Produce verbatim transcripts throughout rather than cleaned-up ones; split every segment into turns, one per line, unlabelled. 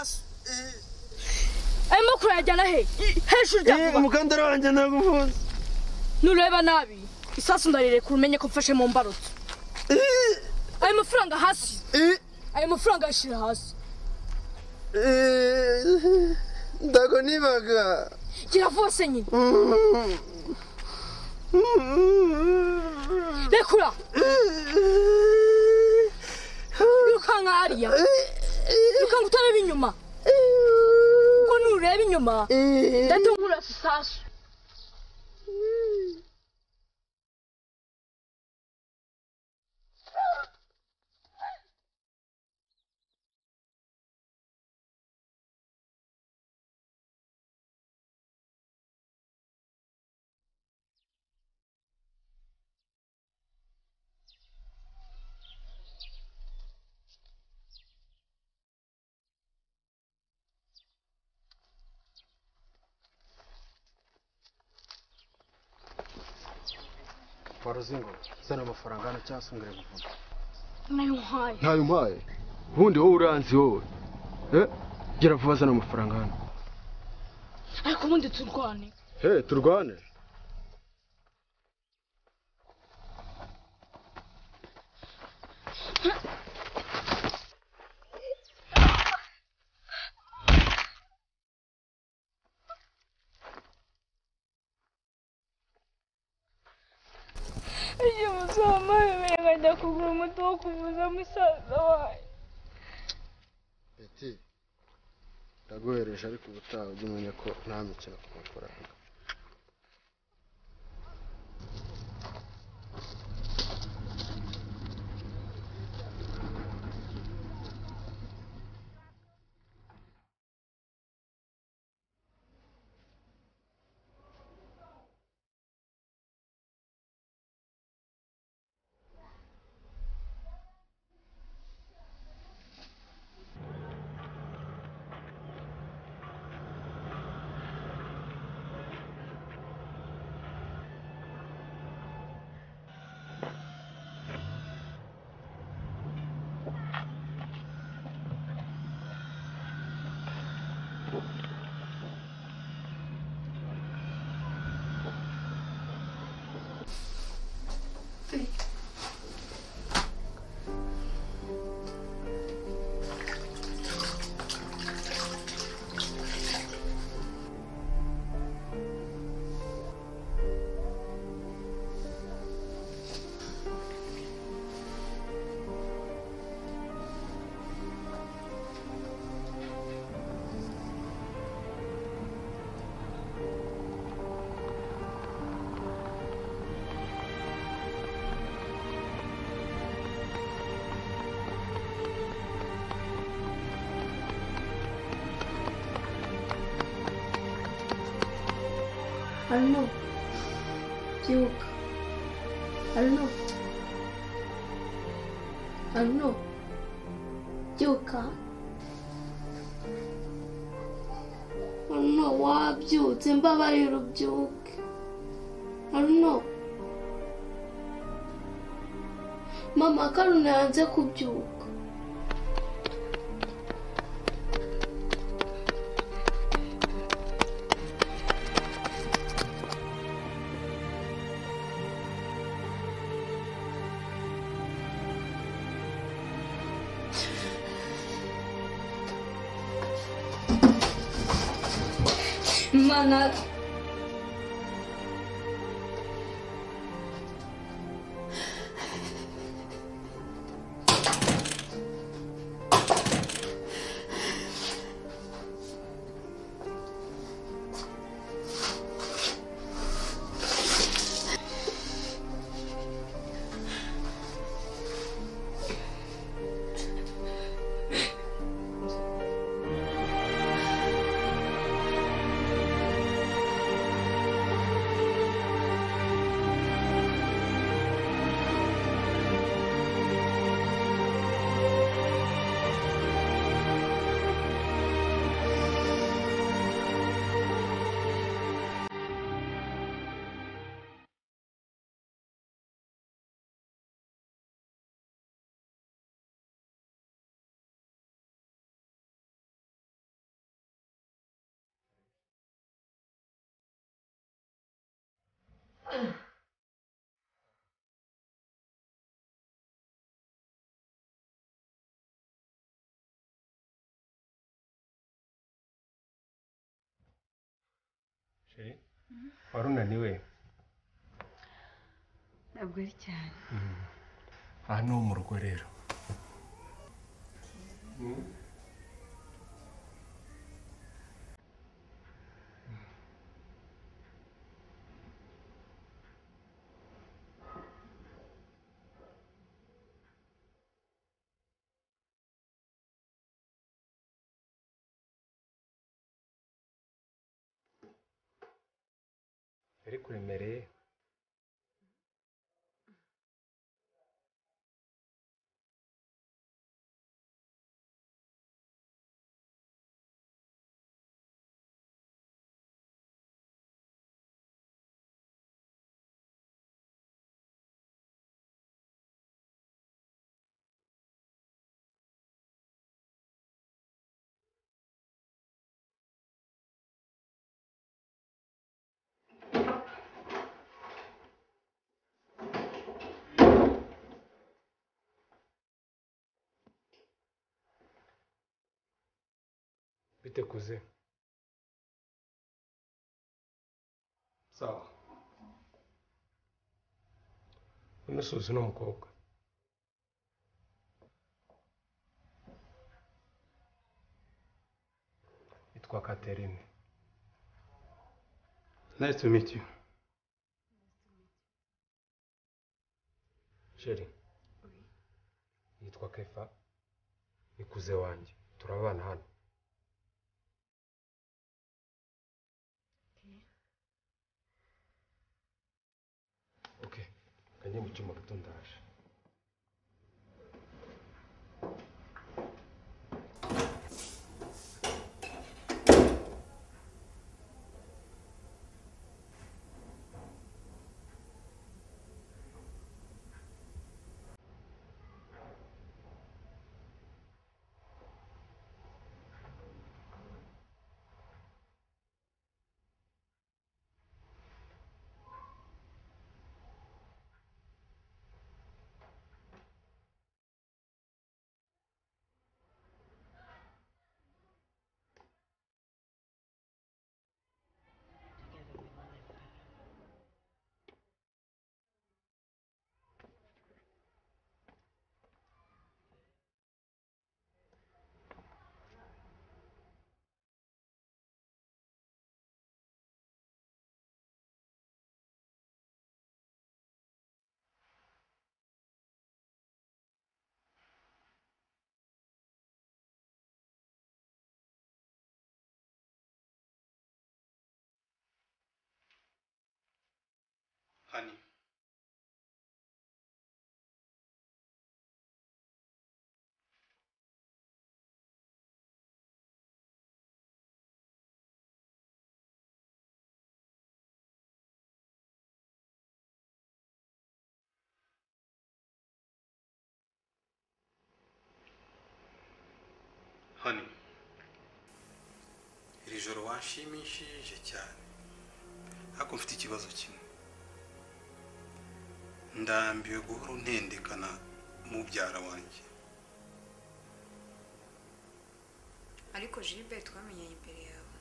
isasu
arimo kurajyana he hejuru
eh umukandara wanjye nagufunze
nureba nabi isasu ndarire kumenye ko mfashe mu mbarutso ayo mafaranga hasi
eh
ayo mafaranga ashira hasi
eh ndago nibaga
kiravose nyine Lekura Lukanga ariya Lukanga utareba inyuma Uko nureba inyuma Ndatungura isasu
Farazingo sana amafaranga ana cyasungire kuvuga
Nayo mpaye
Nayo mpaye Bundi wowe uranzi wowe Eh gira vuba sana amafaranga hano
Ariko mundi turwane
Eh turwane
Iyo muzama yemenya kugura umuti wo kuvuza musaza wawe
Beti ndagohereje ariko ubutaha ujye umenya ko nta mikino ku mafaranga
Arno, byuka. Arno, Arno, byuka. Arno, wabyutse mbabarira ubyuke. Arno, mama Karuna yanze kubyuka.
Mana
Sheri, warunaniwe?
Ntabwo ari cyane.
Aha ni mu rugo rero. Yari kuremereye. Bite kuze? Sawa. Unusuzi n'umukobwa. Yitwa Catherine.
Nice to meet you.
Sheri. Yitwa Kieffa. Ni kuze wanjye. Turabana hano. Okay. Kanye mu cyuma gato ndaje.
Honey. Honey. Iri joro wanshimishije cyane. Ariko mfite ikibazo kimwe. Ndambiwe guhora untendekana mubyara wanjye.
Ariko Gilbert twamenyanye imbere yawe.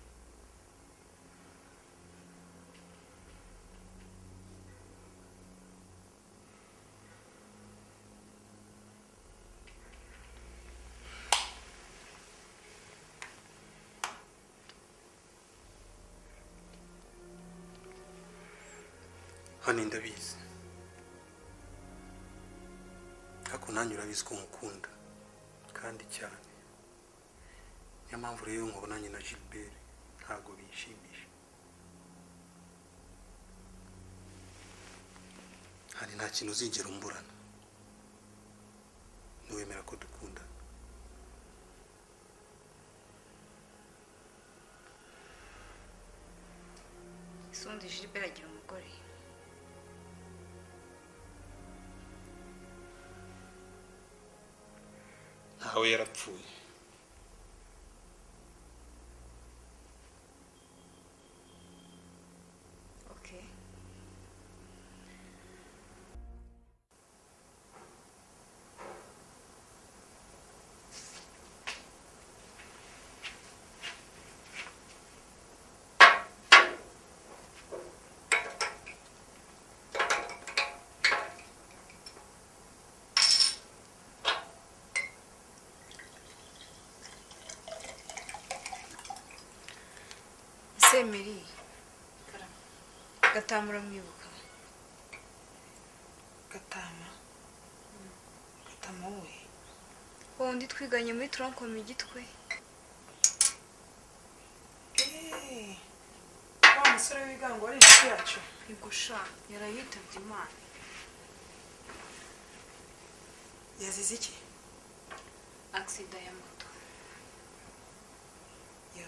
Honey, ndabizi. Ariko nanjye urabizi ko nkukunda kandi cyane. Niyo mpamvu rero nkubonanye na Gilbert ntabwo bishimisha. Hari nta kintu uzigera umburana. Niwemera ko dukunda.
Isundi Gilbert agira umugore.
Ntawe yarapfuye.
Okay. Emily Gatama uramwibuka
Gatama Gatama we
wundi twiganye muri Tronkom igitwe
eh wa musore w'igango ari inshuti yacu
igusha yarayitabye Imana
yazize iki
accident ya moto
ya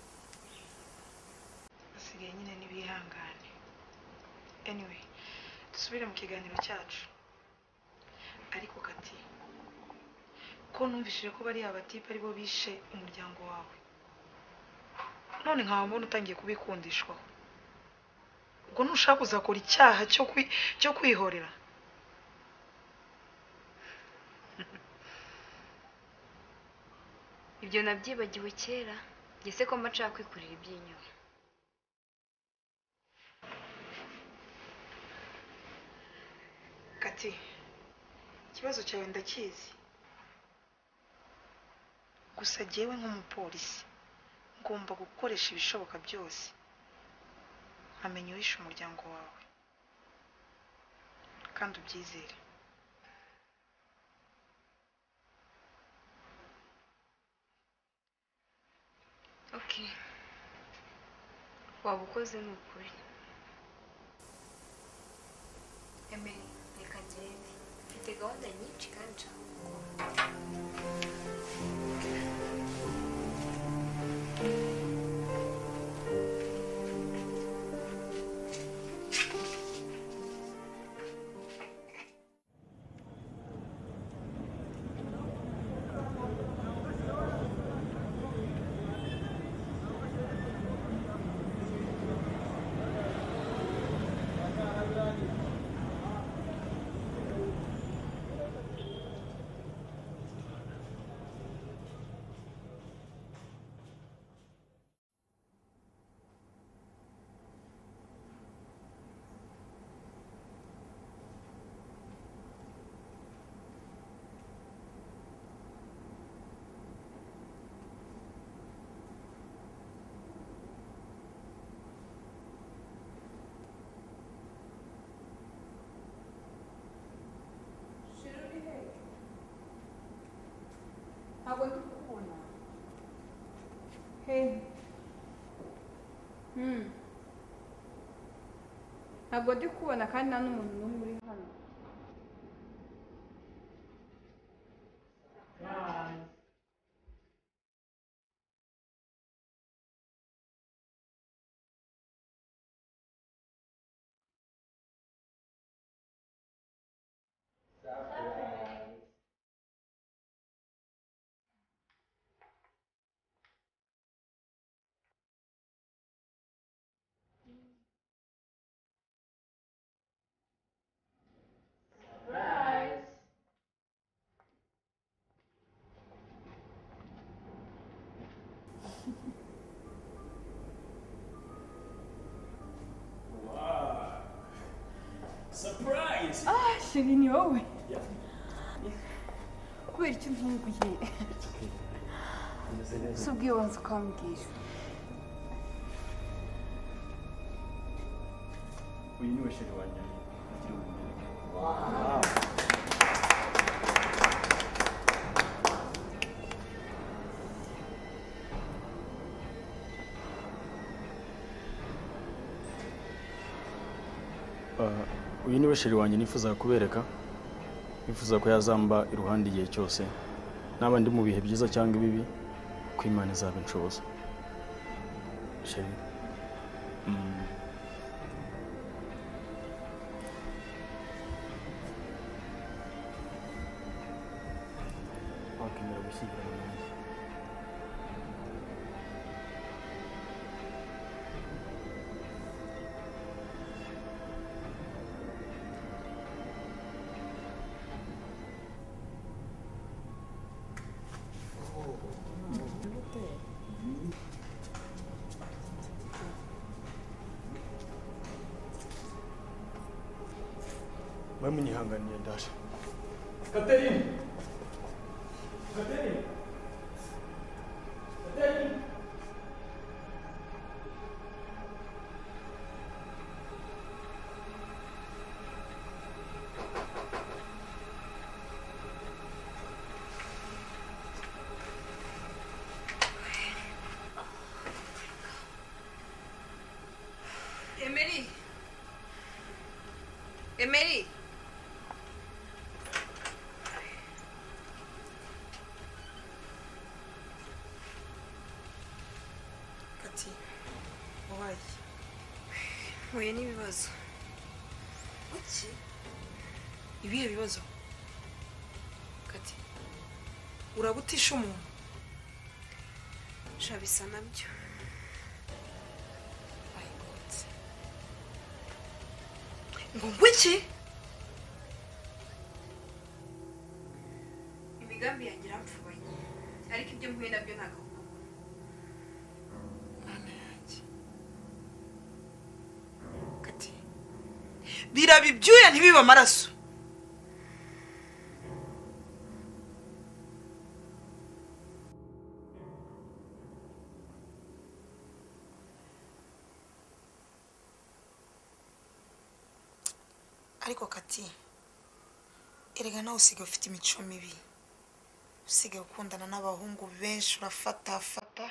asigaye nyine n'ibihangane anyway dusubire mu kiganiro cyacu ariko kati ko numvishije ko bari abatipe aribo bishe umuryango wawe none nkaba mbona utangiye kubikundishwaho ubwo ntushaka kuzakora icyaha cyo cyo kwihorera
ibyo nabyibagiwe kera gese ko maca kwikurira iby'inyuma
kati ikibazo cyawe ndakizi gusa jyewe nk'umupolisi ngomba gukoresha ibishoboka byose nkamenya uwishe umuryango wawe kandi ubyizere
okay waba ukoze ni ukuri Emily reka ngende mfite gahunda nyinshi kandi nshaka gukora
Ntabwo ndi kubona. Hey. Hmm. Ntabwo ndi kubona kandi nta n'umuntu n'umwe uri hano.
Surprise!
Ah, chérie, ni wowe. Kubera icyo ntunguye. Si ubwiye wanze ukambwira.
Uyu ni we sheri wanjye agira ubumenyi. Uyu ni we sheri wanjye nifuza kubereka, nifuza ko yazamba iruhande igihe cyose, naba ndi mu bihe byiza cyangwa ibibi, ko Imana izaba inshoboza. Sheri. Mm. Wakemera gushyingirana nanjye. Mwe munyihanganiye ndaje. Catherine! Catherine! Catherine!
Emery. Kati, wabaye? Huye n'ibibazo. Iki? Ibihe bibazo? Kati, urabutisha umuntu? Shabisa nabyo. My God. Ngo ngwiki? Imigambi yanjye irapfubanye. Ariko ibyo mpuye nabyo ntago. Mana yanjye. Kati. Biraba ibyuya ntibiba amaraso. Ariko Kati, erega nawe usigaye ufite imico mibi. Usigaye ukundana n'abahungu benshi urafata fata.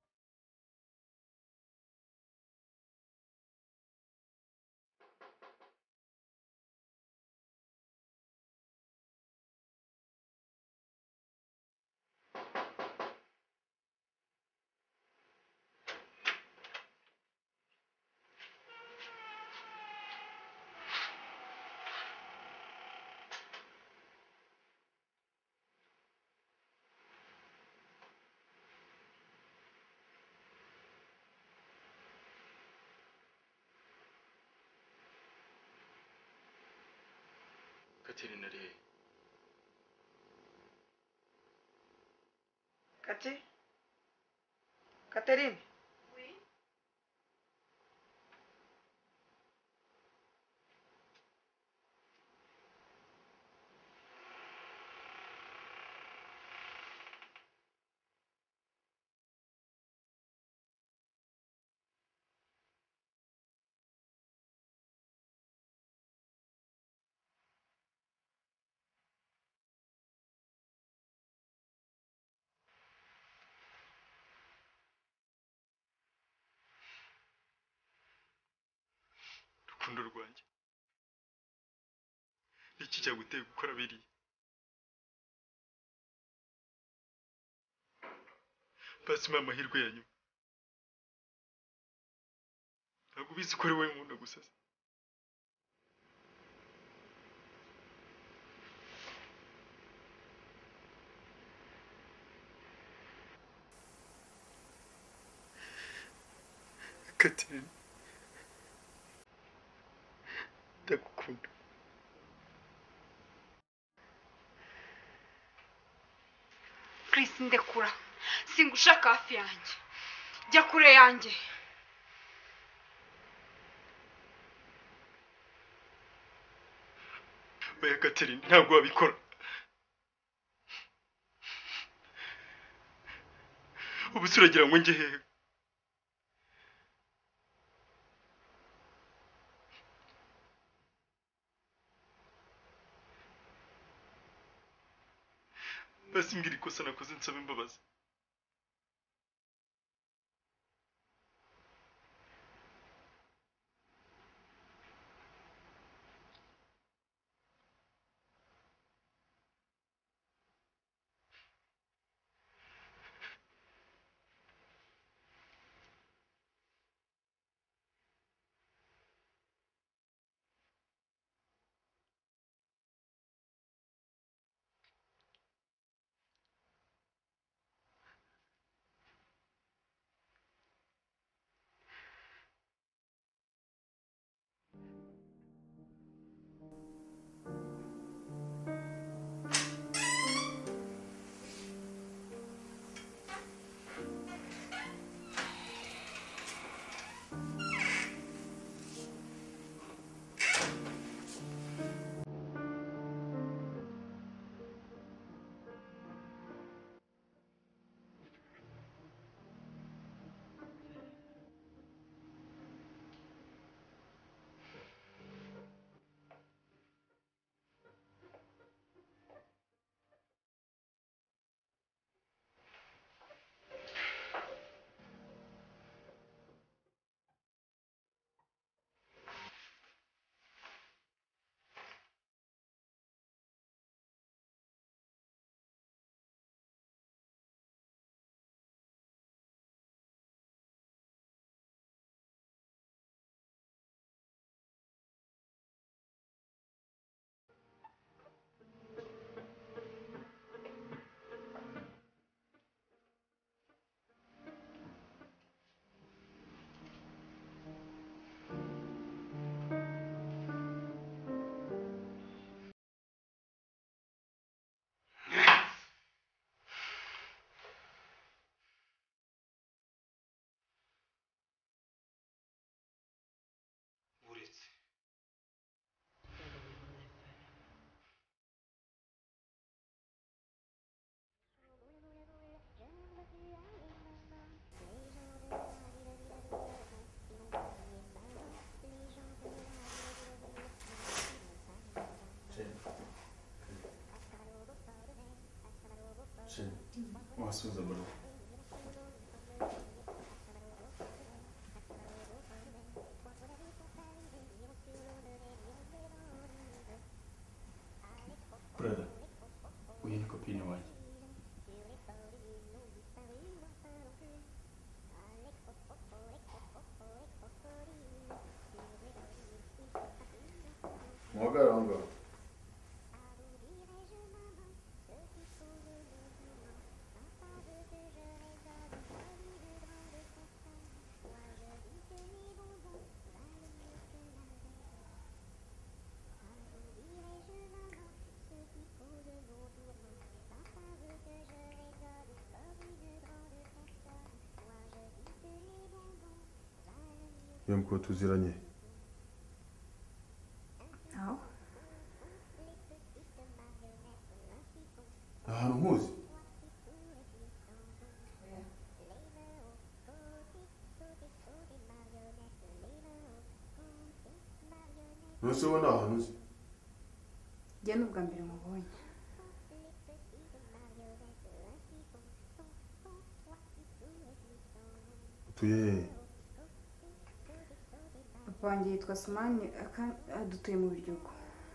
Katerina ari he?
Kati? Katerine? Oui.
Rukundo rwanjye. Iki cyaguteye gukora biriya? Basi mama amahirwe yanyu. Ntabwo ubizi ko ari wowe nkunda gusa. Katerina. Ndagukunda.
Chris ndekura. Singushaka hafi yanjye. Jya kure yanjye.
Baya Katerina ntabwo wabikora. Ubu suragira ngo njye hehe? Basi mbwira ikosa nakoze nsaba imbabazi.
Chérie, wasubiza bro. Brother, uyu ni kopine wanjye.
Muhagarare aho ngaho. Yemko tuziranye.
Aho?
Ahantu nkuzi. Nose ubona ahantu uzi.
Njye n'ubwa mbere mubonye.
Utuye.
Papa wanjye yitwa Sumani adutuye mu Biryogo.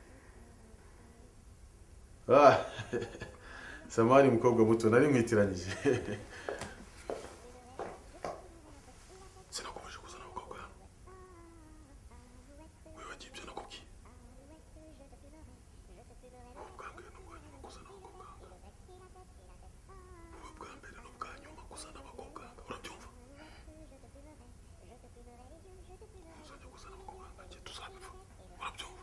Ah. Samani mukobwa muto nari nkwitiranyije. Sinakomeje kuzana abakobwa. Wewe wagiye ibyo nakubwiye. Ubwambere n'ubwanyuma kuzana abakobwa. Ubwambere n'ubwanyuma kuzana abakobwa. Urabyumva? Uzajya kuzana abakobwa njye tuzabiva. Urabyumva?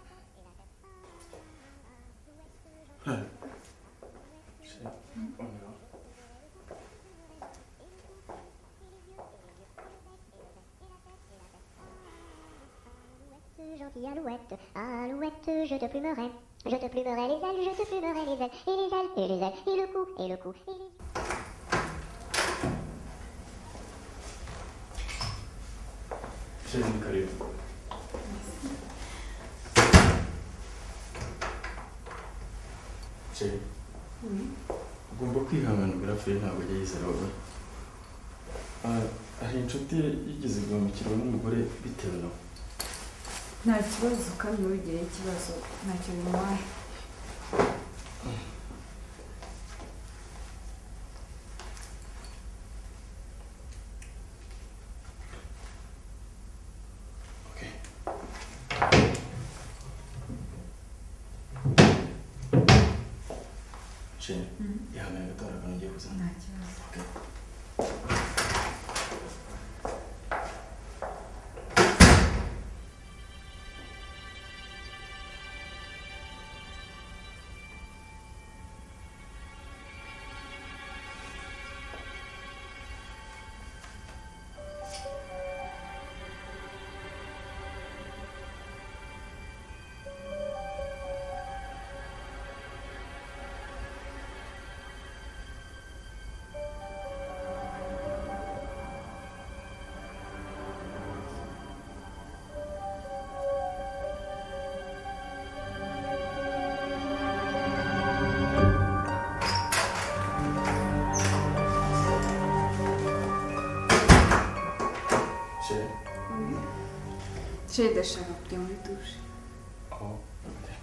Gentille alouette, alouette, je te plumerai. Je te plumerai les ailes, je te plumerai les ailes, et les ailes, et les ailes, et le cou, et le cou, et les...
Chérie, karibu. Chérie. Ugomba kwihangana birapfuye ntabwo ajya yizera wowe. Hari inshuti yigeze guhemukirwa n'umugore bitewe nawe.
Nta kibazo kandi ntugire ikibazo ntacyo bimuhaye.
Chérie, ihangane gato hari akantu ugiye kuzana.
Nta kibazo.
Okay.
Chérie, ndashaka kujya muri douche.
Oh, okay.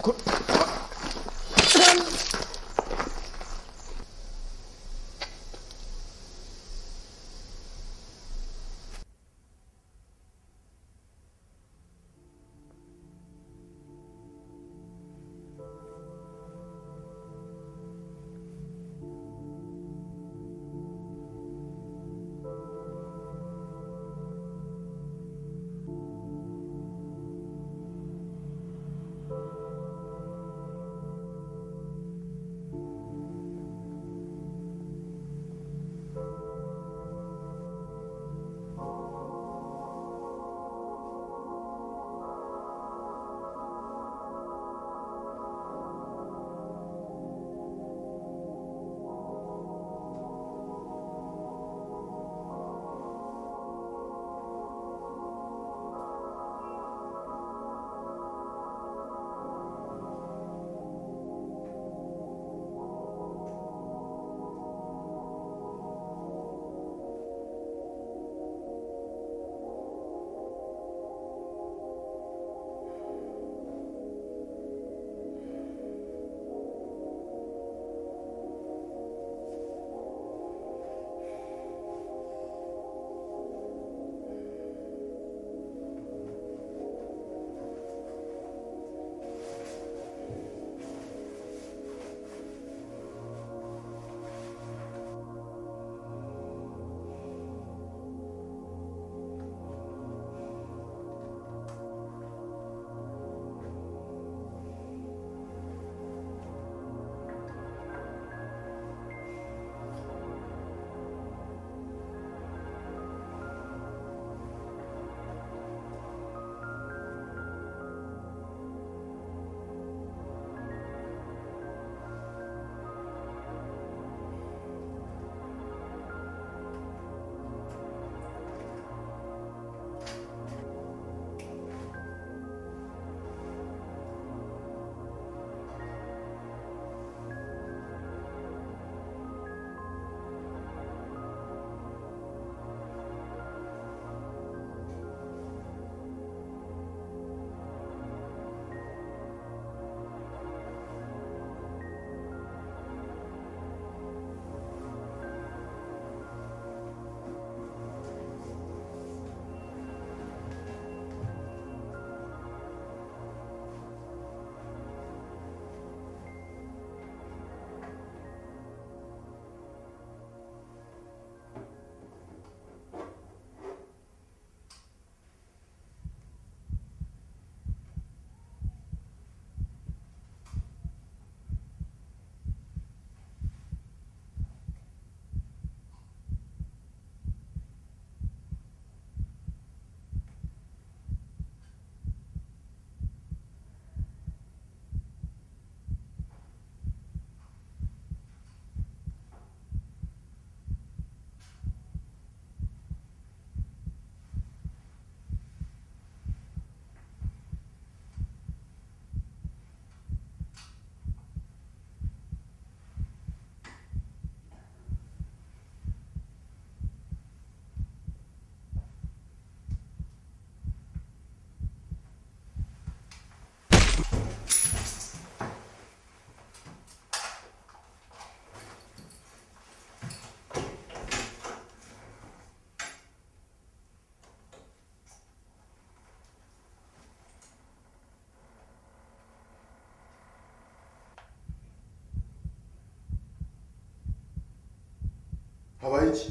habaye iki?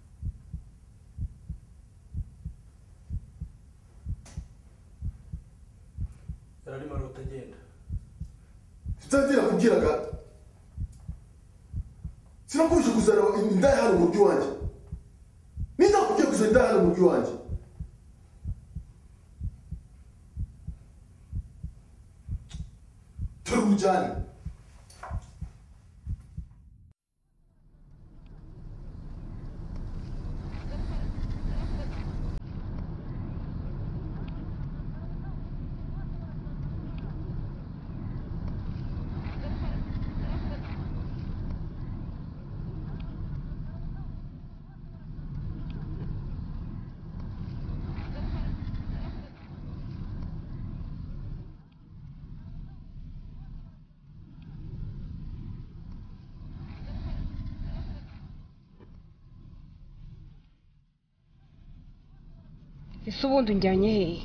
yararimo arota agenda.
Tutagira kubwiraga sinakubije kuzana indaya hano mu rugo wanjye. Niza kugiye kuzana indaya hano mu rugo wanjye. Turujyane.
ese ubundi unjyanye hehe?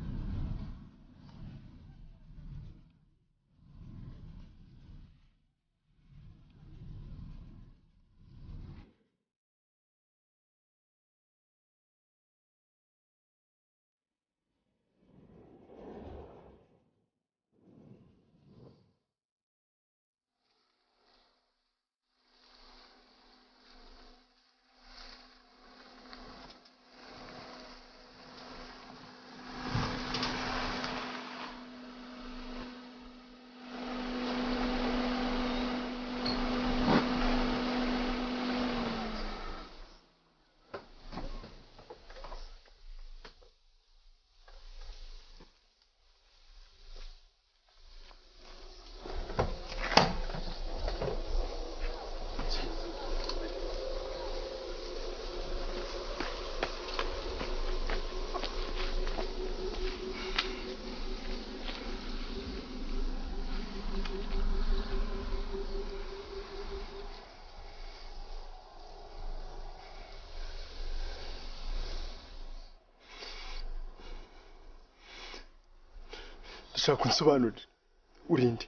Ndashaka kunsobanurira urinde.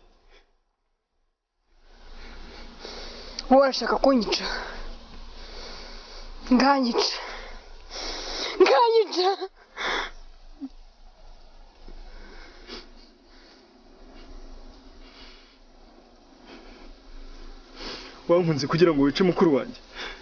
Wowe urashaka kunyica? Nganyica. Nganyica.
Wankunze kugira ngo wice mukuru wanjye.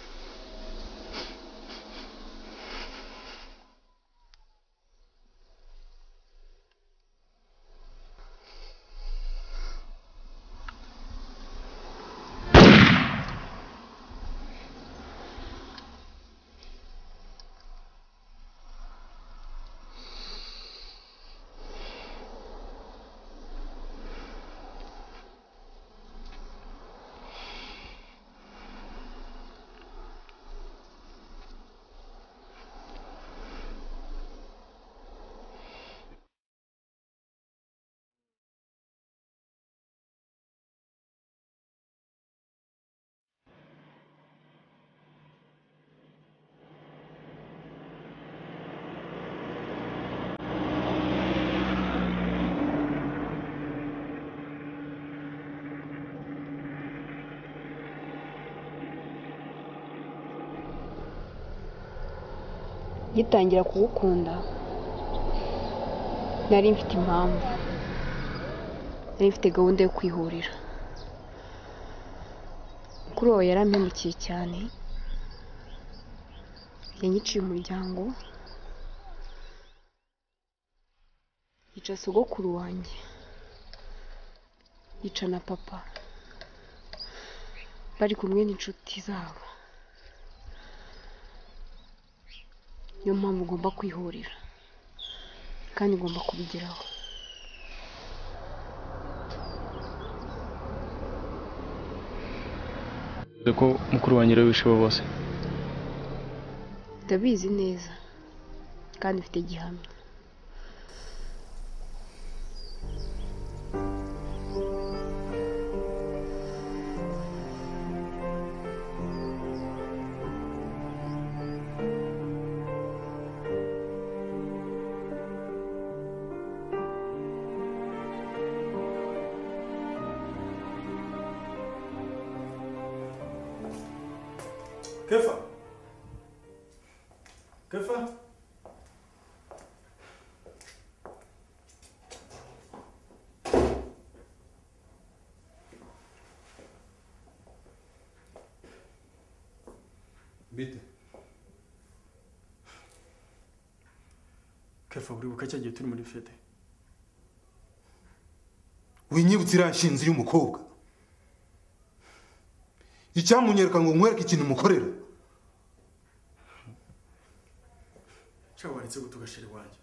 Gitangira kugukunda nari mfite impamvu, nari mfite gahunda yo kwihurira. Kuri uwo yarampemukiye cyane, yanyiciye umuryango, yica sogokuru wanjye, yica na papa bari kumwe n'inshuti zabo. Niyo mpamvu ugomba kwihurira kandi ugomba kubigeraho.
ko mukuru wanjye rero wishe bose.
Ndabizi neza kandi mfite gihamya.
Kieffa. Kieffa. Bite. Kieffa, uribuka cyagiye turi muri fete?
Winyibutse irashinze y'umukobwa. Icyamunyereka ngo nkwereke ikintu mukorera.
Cyawaretse gutugashira wanjye.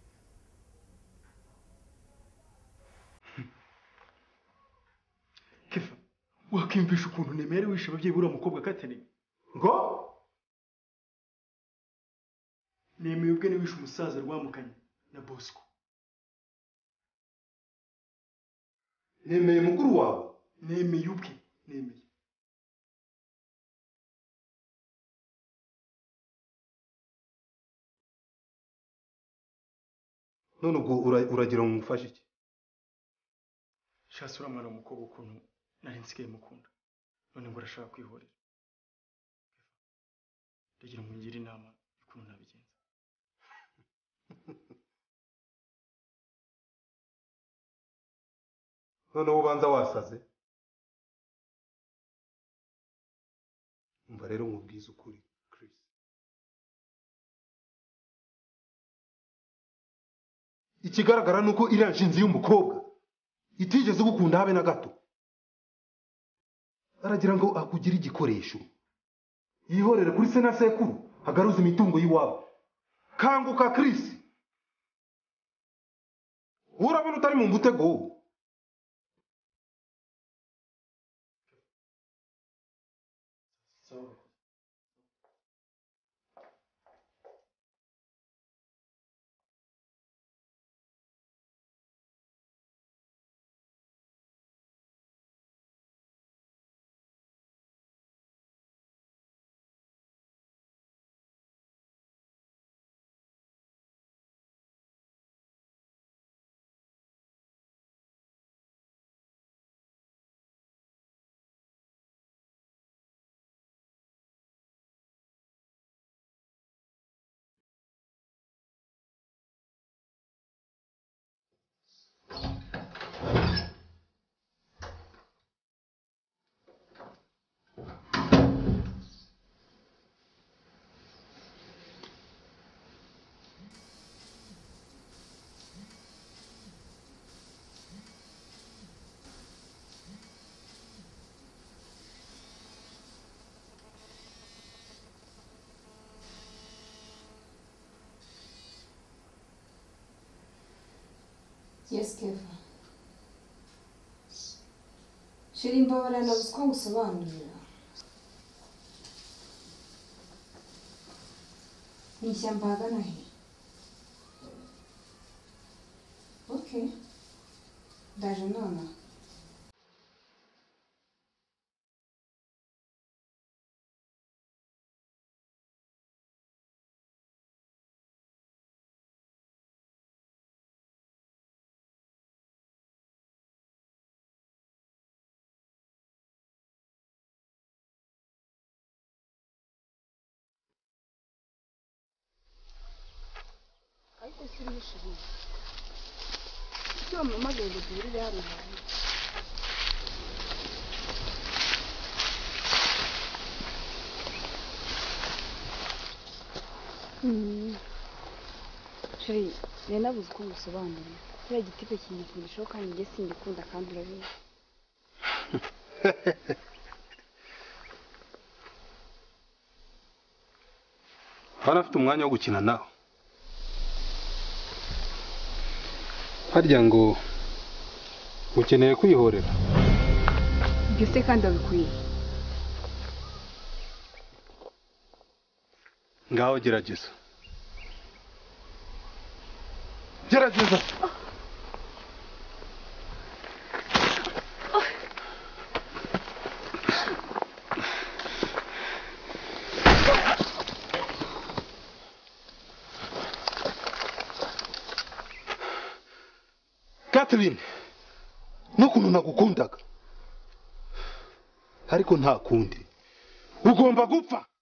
Kieffa, wakimvisha ukuntu nemere wishe ababyeyi buriya mukobwa Catherine.
Ngo
Nemeye ubwe ni wishe umusaza rwamukanye na Bosco.
nemeye mukuru wawe.
Nemeye ubwe, nemeye.
none ubwo uragira ngo mufashe iki?
Shasura mwana umukobwa ukuntu nari nsigaye mukunda none ngo urashaka kwihorera. Ndagira ngo ngire inama y'ukuntu nabigenza.
none ubanza wasaze. umva rero nkubwiza ukuri Chris. ikigaragara nuko iriya nshinzi y'umukobwa itigeze gukunda habe na gato. aragira ngo akugire igikoresho yihorere kuri se na sekuru agaruza imitungo y'iwabo. kanguka Chris, urabona utari mu mutego.
Yes, Kieffa. Shiri mbabara nabuze ko ngusobanurira. Ni ishyamba hagana he? Okay. Ndaje nona.
Ese ni shiri. Cyo mama gende durire hano. Hmm. Shiri, nena buze ko ngusobanurira. Kira gitipe kinyakundishaho kandi nge sindikunda kandi urabizi.
Hano afite umwanya wo gukina nawe. harya ngo ukeneye kwihorera.
Ibyo se kandi abikwiye.
Ngaho gerageza. Gerageza. Kathleen, nukuntu nagukundaga ariko nta kundi ugomba gupfa.